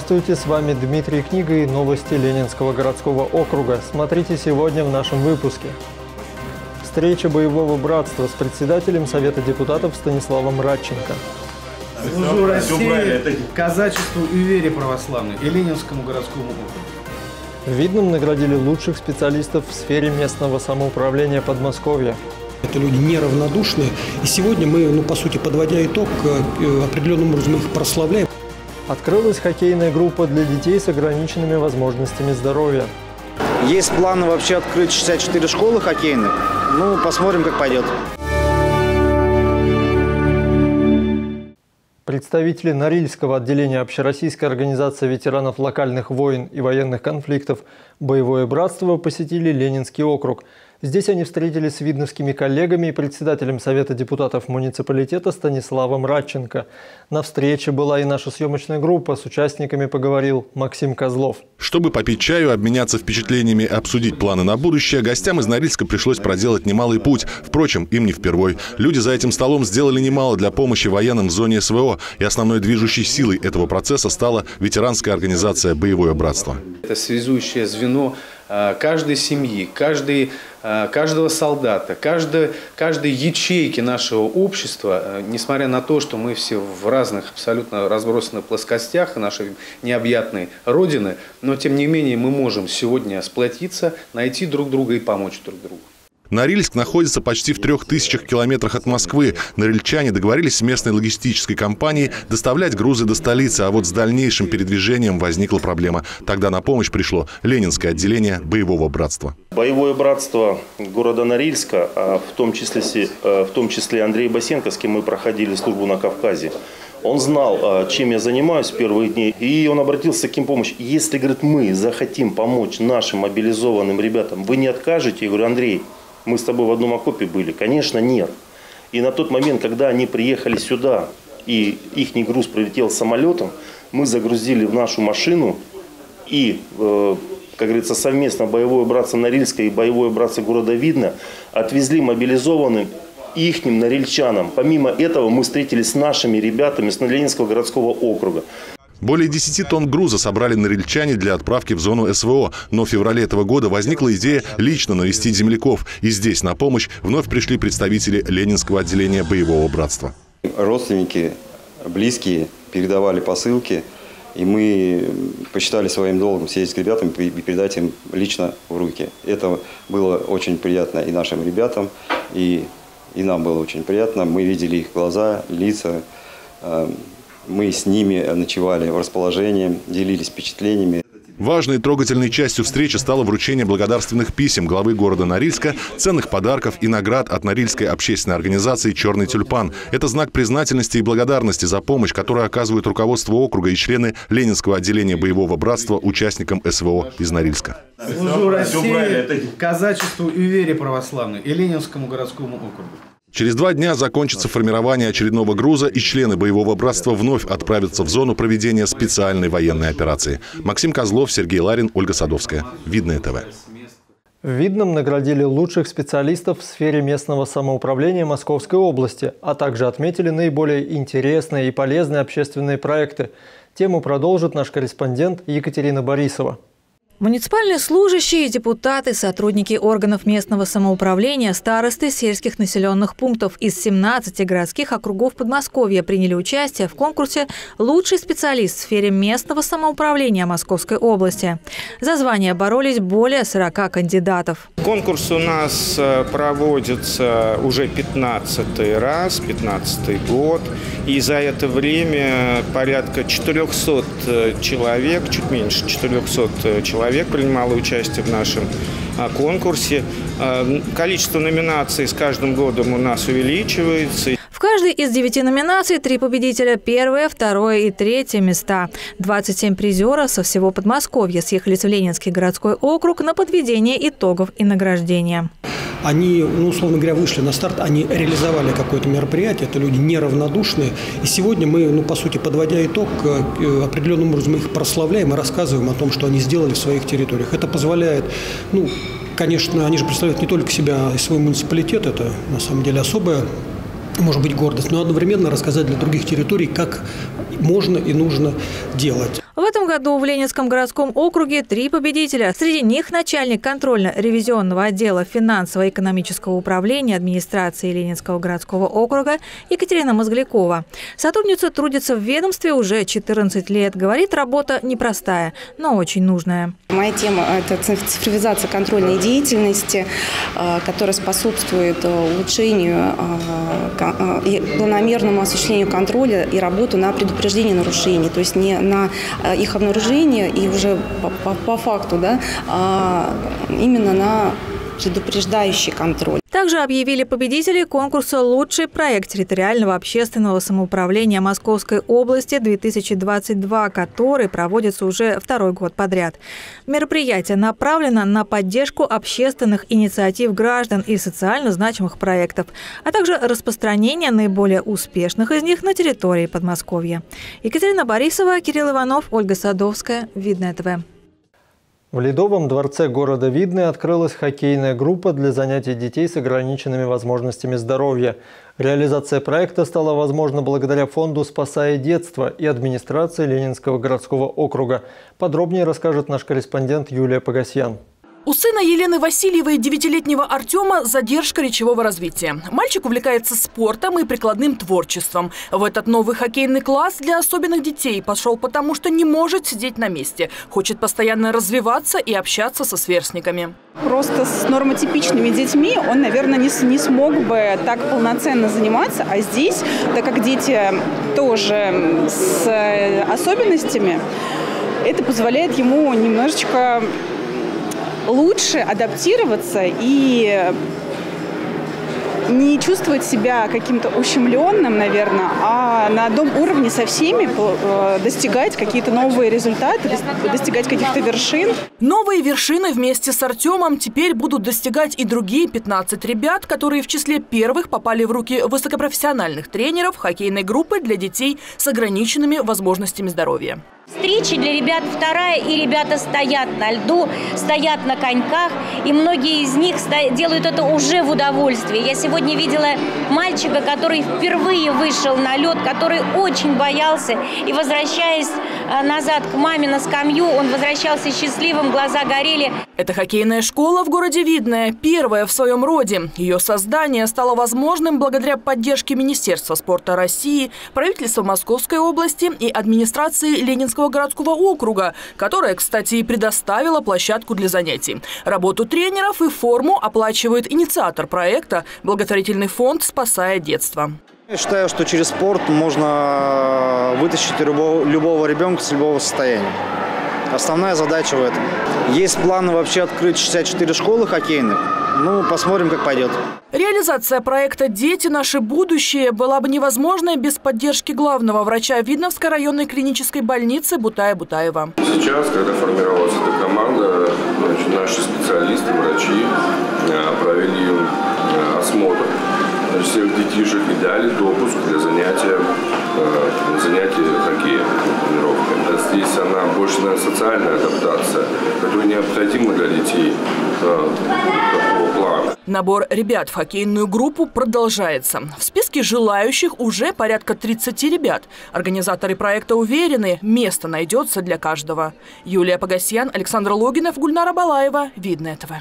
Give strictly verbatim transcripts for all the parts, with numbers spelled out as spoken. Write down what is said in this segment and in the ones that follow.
Здравствуйте, с вами Дмитрий Книга и новости Ленинского городского округа. Смотрите сегодня в нашем выпуске. Встреча боевого братства с председателем Совета депутатов Станиславом Радченко. Служу России, казачеству и вере православной и Ленинскому городскому округу. В Видном наградили лучших специалистов в сфере местного самоуправления Подмосковья. Это люди неравнодушные. И сегодня мы, ну, по сути, подводя итог, определенным образом их прославляем. Открылась хоккейная группа для детей с ограниченными возможностями здоровья. Есть планы вообще открыть шестьдесят четыре школы хоккейных. Ну, посмотрим, как пойдет. Представители Норильского отделения Общероссийской организации ветеранов локальных войн и военных конфликтов «Боевое братство» посетили Ленинский округ. Здесь они встретились с видновскими коллегами и председателем Совета депутатов муниципалитета Станиславом Радченко. На встрече была и наша съемочная группа. С участниками поговорил Максим Козлов. Чтобы попить чаю, обменяться впечатлениями и обсудить планы на будущее, гостям из Норильска пришлось проделать немалый путь. Впрочем, им не впервой. Люди за этим столом сделали немало для помощи военным в зоне СВО. И основной движущей силой этого процесса стала ветеранская организация «Боевое братство». Это связующее звено каждой семьи, каждой, каждого солдата, каждой, каждой ячейки нашего общества, несмотря на то, что мы все в разных абсолютно разбросанных плоскостях нашей необъятной Родины, но тем не менее мы можем сегодня сплотиться, найти друг друга и помочь друг другу. Норильск находится почти в трех тысячах километрах от Москвы. Норильчане договорились с местной логистической компанией доставлять грузы до столицы, а вот с дальнейшим передвижением возникла проблема. Тогда на помощь пришло Ленинское отделение «Боевого братства». Боевое братство города Норильска, а в том числе, в том числе Андрей Басенко, с кем мы проходили службу на Кавказе. Он знал, чем я занимаюсь в первые дни, и он обратился к таким помощи. Если, говорит, мы захотим помочь нашим мобилизованным ребятам, вы не откажете? Я говорю: Андрей, мы с тобой в одном окопе были. Конечно, нет. И на тот момент, когда они приехали сюда, и их груз прилетел самолетом, мы загрузили в нашу машину и, э, как говорится, совместно боевое братство Норильска и боевое братство города Видно отвезли мобилизованным ихним норильчанам. Помимо этого мы встретились с нашими ребятами с Ленинского городского округа. Более десяти тонн груза собрали норильчане для отправки в зону СВО. Но в феврале этого года возникла идея лично навестить земляков. И здесь на помощь вновь пришли представители Ленинского отделения «Боевого братства». Родственники, близкие передавали посылки. И мы посчитали своим долгом съездить к ребятам и передать им лично в руки. Это было очень приятно и нашим ребятам, и, и нам было очень приятно. Мы видели их глаза, лица. Мы с ними ночевали в расположении, делились впечатлениями. Важной и трогательной частью встречи стало вручение благодарственных писем главы города Норильска, ценных подарков и наград от Норильской общественной организации «Черный тюльпан». Это знак признательности и благодарности за помощь, которую оказывают руководство округа и члены Ленинского отделения «Боевого братства» участникам СВО из Норильска. Служу России, казачеству и вере православной и Ленинскому городскому округу. Через два дня закончится формирование очередного груза, и члены «Боевого братства» вновь отправятся в зону проведения специальной военной операции. Максим Козлов, Сергей Ларин, Ольга Садовская. Видное ТВ. В Видном наградили лучших специалистов в сфере местного самоуправления Московской области, а также отметили наиболее интересные и полезные общественные проекты. Тему продолжит наш корреспондент Екатерина Борисова. Муниципальные служащие, депутаты, сотрудники органов местного самоуправления, старосты сельских населенных пунктов из семнадцати городских округов Подмосковья приняли участие в конкурсе «Лучший специалист в сфере местного самоуправления Московской области». За звание боролись более сорока кандидатов. Конкурс у нас проводится уже пятнадцатый раз, пятнадцатый год. И за это время порядка четырёхсот человек, чуть меньше четырёхсот человек, Человек принимало участие в нашем конкурсе. Количество номинаций с каждым годом у нас увеличивается. В каждой из девяти номинаций три победителя – первое, второе и третье места. двадцать семь призеров со всего Подмосковья съехались в Ленинский городской округ на подведение итогов и награждения. Они, ну, условно говоря, вышли на старт, они реализовали какое-то мероприятие, это люди неравнодушные. И сегодня мы, ну, по сути, подводя итог, определенным образом их прославляем и рассказываем о том, что они сделали в своих территориях. Это позволяет, ну, конечно, они же представляют не только себя и свой муниципалитет, это на самом деле особая, может быть, гордость, но одновременно рассказать для других территорий, как можно и нужно делать. В этом году в Ленинском городском округе три победителя. Среди них начальник контрольно-ревизионного отдела финансово-экономического управления администрации Ленинского городского округа Екатерина Мозглякова. Сотрудница трудится в ведомстве уже четырнадцать лет. Говорит, работа непростая, но очень нужная. Моя тема – это цифровизация контрольной деятельности, которая способствует улучшению и планомерному осуществлению контроля и работу на предупреждение нарушений, то есть не на их обнаружение и уже по, по, по факту, да, а именно на предупреждающий контроль. Также объявили победителей конкурса «Лучший проект территориального общественного самоуправления Московской области две тысячи двадцать два», который проводится уже второй год подряд. Мероприятие направлено на поддержку общественных инициатив граждан и социально значимых проектов, а также распространение наиболее успешных из них на территории Подмосковья. Екатерина Борисова, Кирилл Иванов, Ольга Садовская, Видное ТВ. В Ледовом дворце города Видное открылась хоккейная группа для занятий детей с ограниченными возможностями здоровья. Реализация проекта стала возможна благодаря фонду «Спасая детство» и администрации Ленинского городского округа. Подробнее расскажет наш корреспондент Юлия Погосьян. У сына Елены Васильевой и девятилетнего Артема задержка речевого развития. Мальчик увлекается спортом и прикладным творчеством. В этот новый хоккейный класс для особенных детей пошел потому, что не может сидеть на месте. Хочет постоянно развиваться и общаться со сверстниками. Просто с нормотипичными детьми он, наверное, не, не смог бы так полноценно заниматься. А здесь, так как дети тоже с особенностями, это позволяет ему немножечко лучше адаптироваться и не чувствовать себя каким-то ущемленным, наверное, а на одном уровне со всеми достигать какие-то новые результаты, достигать каких-то вершин. Новые вершины вместе с Артемом теперь будут достигать и другие пятнадцать ребят, которые в числе первых попали в руки высокопрофессиональных тренеров хоккейной группы для детей с ограниченными возможностями здоровья. Встречи для ребят вторая, и ребята стоят на льду, стоят на коньках, и многие из них делают это уже в удовольствии. Я сегодня видела мальчика, который впервые вышел на лед, который очень боялся, и, возвращаясь назад к маме на скамью, он возвращался счастливым, глаза горели. Это хоккейная школа в городе Видное, первая в своем роде. Ее создание стало возможным благодаря поддержке Министерства спорта России, правительства Московской области и администрации Ленинского городского округа, которая, кстати, и предоставила площадку для занятий. Работу тренеров и форму оплачивает инициатор проекта – благотворительный фонд «Спасая детство». Я считаю, что через спорт можно вытащить любого, любого ребенка с любого состояния. Основная задача в этом. Есть планы вообще открыть шестьдесят четыре школы хоккейных. Ну, посмотрим, как пойдет. Реализация проекта «Дети. Наше будущее» была бы невозможна без поддержки главного врача Видновской районной клинической больницы Бутая Бутаева. Сейчас, когда формировалась эта команда, значит, наши специалисты, врачи провели осмотр всех детишек и дали допуск для занятия, занятия хоккеем, тренировкой. Здесь она больше, наверное, социальная адаптация, которая необходима для детей такого плана. Набор ребят в хоккейную группу продолжается. В списке желающих уже порядка тридцати ребят. Организаторы проекта уверены, место найдется для каждого. Юлия Погосьян, Александр Логинов, Гульнара Балаева, Видное ТВ.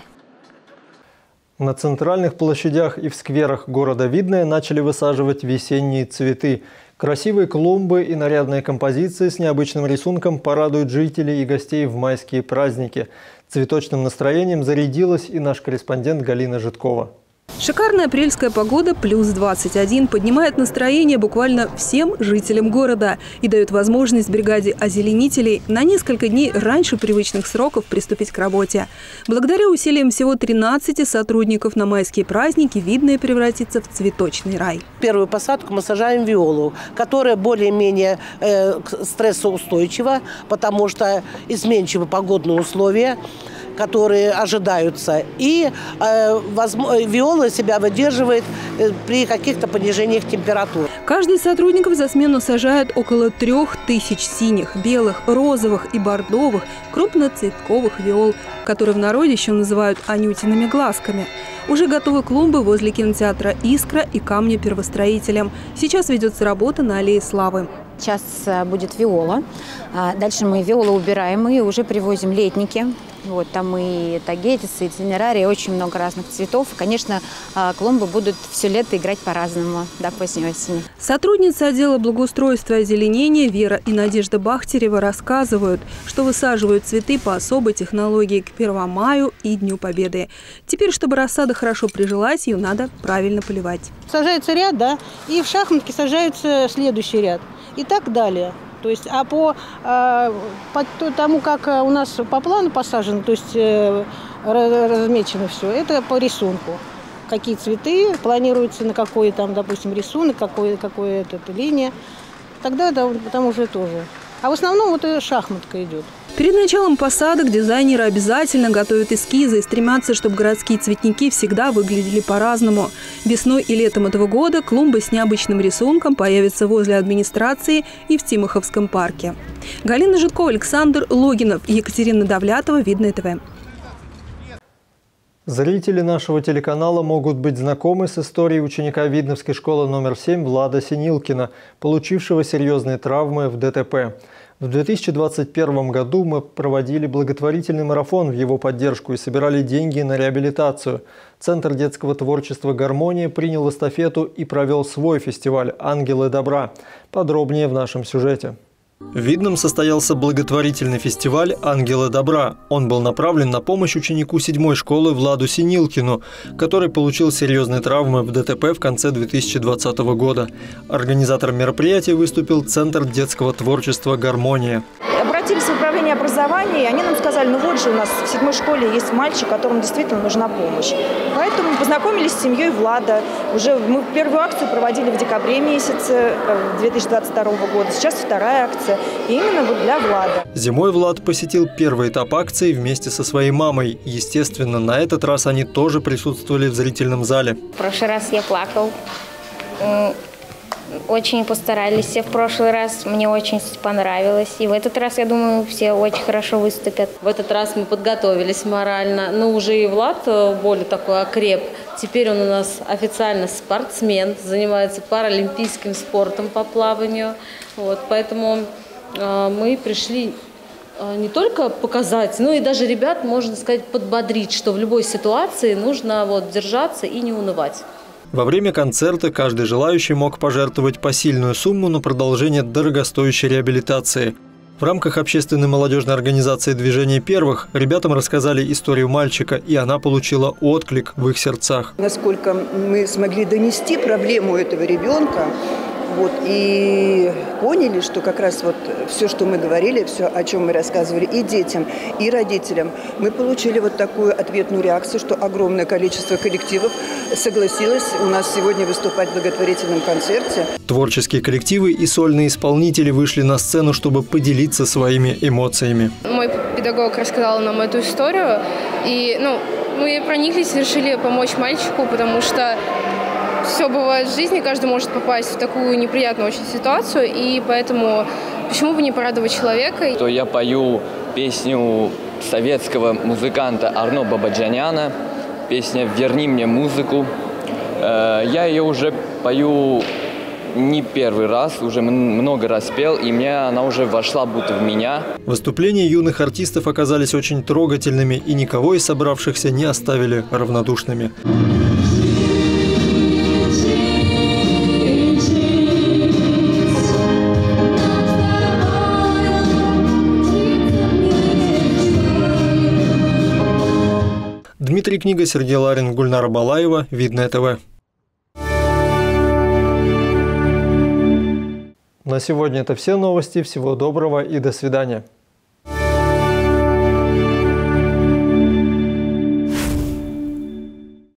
На центральных площадях и в скверах города Видное начали высаживать весенние цветы. Красивые клумбы и нарядные композиции с необычным рисунком порадуют жителей и гостей в майские праздники. Цветочным настроением зарядилась и наш корреспондент Галина Житкова. Шикарная апрельская погода плюс двадцать один поднимает настроение буквально всем жителям города и дает возможность бригаде озеленителей на несколько дней раньше привычных сроков приступить к работе. Благодаря усилиям всего тринадцати сотрудников на майские праздники Видное превратится в цветочный рай. Первую посадку мы сажаем виолу, которая более-менее э, стрессоустойчива, потому что изменчивы погодные условия, которые ожидаются. И э, возможно, виола себя выдерживает э, при каких-то понижениях температур. Каждый из сотрудников за смену сажает около трех тысяч синих, белых, розовых и бордовых крупноцветковых виол, которые в народе еще называют анютиными глазками. Уже готовы клумбы возле кинотеатра «Искра» и камня первостроителям. Сейчас ведется работа на аллее Славы. Сейчас будет виола. Дальше мы виолу убираем и уже привозим летники. Вот, там и тагетисы, и цинерарии, очень много разных цветов. Конечно, клумбы будут все лето играть по-разному, до поздней осени. Сотрудницы отдела благоустройства и озеленения Вера и Надежда Бахтерева рассказывают, что высаживают цветы по особой технологии к первому маю и Дню Победы. Теперь, чтобы рассада хорошо прижилась, ее надо правильно поливать. Сажается ряд, да, и в шахматке сажается следующий ряд. И так далее. То есть, а по, по тому, как у нас по плану посажено, то есть размечено все, это по рисунку. Какие цветы планируются, на какой там, допустим, рисунок, какой, какой это, это линия. Тогда да, там уже тоже. А в основном вот эта шахматка идет. Перед началом посадок дизайнеры обязательно готовят эскизы и стремятся, чтобы городские цветники всегда выглядели по-разному. Весной и летом этого года клумбы с необычным рисунком появятся возле администрации и в Тимоховском парке. Галина Житкова, Александр Логинов, Екатерина Давлятова, Видное ТВ. Зрители нашего телеканала могут быть знакомы с историей ученика Видновской школы номер семь Влада Синилкина, получившего серьезные травмы в ДТП. В две тысячи двадцать первом году мы проводили благотворительный марафон в его поддержку и собирали деньги на реабилитацию. Центр детского творчества «Гармония» принял эстафету и провел свой фестиваль «Ангелы добра». Подробнее в нашем сюжете. В Видном состоялся благотворительный фестиваль «Ангелы добра». Он был направлен на помощь ученику седьмой школы Владу Синилкину, который получил серьезные травмы в ДТП в конце две тысячи двадцатого года. Организатором мероприятия выступил Центр детского творчества «Гармония». Обратились в управление образования, и они нам сказали, ну вот же у нас в седьмой школе есть мальчик, которому действительно нужна помощь. Поэтому познакомились с семьей Влада. Уже мы первую акцию проводили в декабре месяце две тысячи двадцать второго года. Сейчас вторая акция. И именно вот для Влада. Зимой Влад посетил первый этап акции вместе со своей мамой. Естественно, на этот раз они тоже присутствовали в зрительном зале. В прошлый раз я плакал. Очень постарались все в прошлый раз. Мне очень понравилось. И в этот раз, я думаю, все очень хорошо выступят. В этот раз мы подготовились морально. Но уже и Влад более такой окреп. Теперь он у нас официально спортсмен, занимается паралимпийским спортом по плаванию. Вот, поэтому э, мы пришли э, не только показать, но и даже ребят, можно сказать, подбодрить, что в любой ситуации нужно вот, держаться и не унывать. Во время концерта каждый желающий мог пожертвовать посильную сумму на продолжение дорогостоящей реабилитации. В рамках общественной молодежной организации «Движение первых» ребятам рассказали историю мальчика, и она получила отклик в их сердцах. Насколько мы смогли донести проблему этого ребенка, вот, и поняли, что как раз вот все, что мы говорили, все, о чем мы рассказывали и детям, и родителям, мы получили вот такую ответную реакцию, что огромное количество коллективов согласилось у нас сегодня выступать в благотворительном концерте. Творческие коллективы и сольные исполнители вышли на сцену, чтобы поделиться своими эмоциями. Мой педагог рассказал нам эту историю, и ну, мы прониклись и решили помочь мальчику, потому что все бывает в жизни, каждый может попасть в такую неприятную очень ситуацию, и поэтому почему бы не порадовать человека? То я пою песню советского музыканта Арно Бабаджаняна, песня «Верни мне музыку». Я ее уже пою не первый раз, уже много раз пел, и мне она уже вошла будто в меня. Выступления юных артистов оказались очень трогательными, и никого из собравшихся не оставили равнодушными. Дмитрий Книга, Сергей Ларин, Гульнара Балаева, Видное ТВ. На сегодня это все новости. Всего доброго и до свидания.